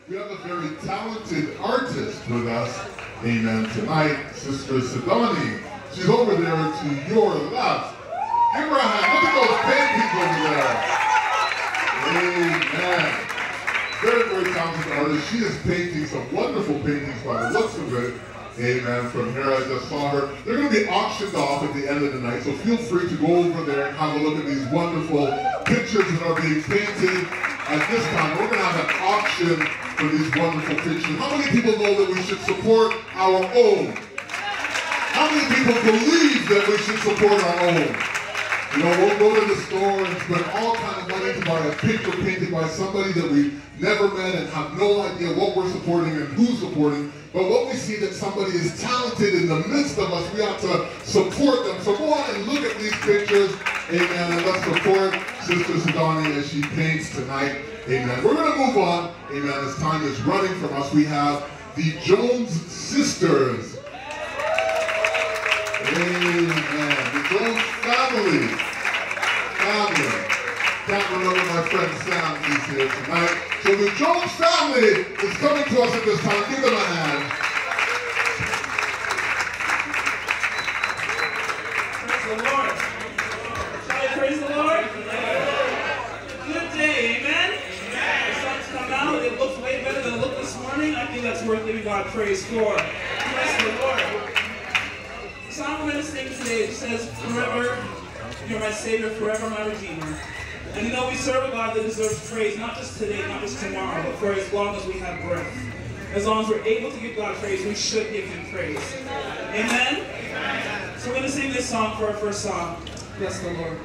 We have a very talented artist with us, amen, tonight, Sister Sidani. She's over there to your left. Give her a hand. Look at those paintings over there. Amen. Very, very talented artist. She is painting some wonderful paintings by the looks of it. Amen. From here, I just saw her. They're going to be auctioned off at the end of the night, so feel free to go over there and have a look at these wonderful pictures that are being painted. At this time, we're going to have an auction for these wonderful pictures. How many people know that we should support our own? How many people believe that we should support our own? You know, we'll go to the store and spend all kinds of money to buy a picture painted by somebody that we've never met and have no idea what we're supporting and who's supporting. But when we see that somebody is talented in the midst of us, we have to support them. So go on and look at these pictures, amen, and let's support Sister Sidani as she paints tonight, amen. We're going to move on, amen, as time is running from us. We have the Jones sisters. Amen. The Jones family. Can't remember my friend Sam is here tonight. So the Jones family is coming to us at this time. Give them a hand. Praise the Lord. Shall I praise the Lord? Good day, amen? The sun's come out. It looks way better than it looked this morning. I think that's worth giving God praise for. Praise the Lord. The song we're going to sing today says, "Forever, you're my Savior, forever my Redeemer." And you know, we serve a God that deserves praise, not just today, not just tomorrow, but for as long as we have breath. As long as we're able to give God praise, we should give Him praise. Amen? Amen. So we're going to sing this song for our first song. Bless the Lord.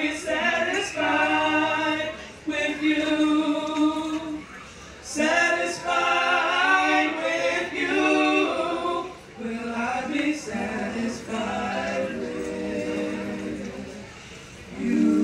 be satisfied with you? Satisfied with you. Will I be satisfied with you?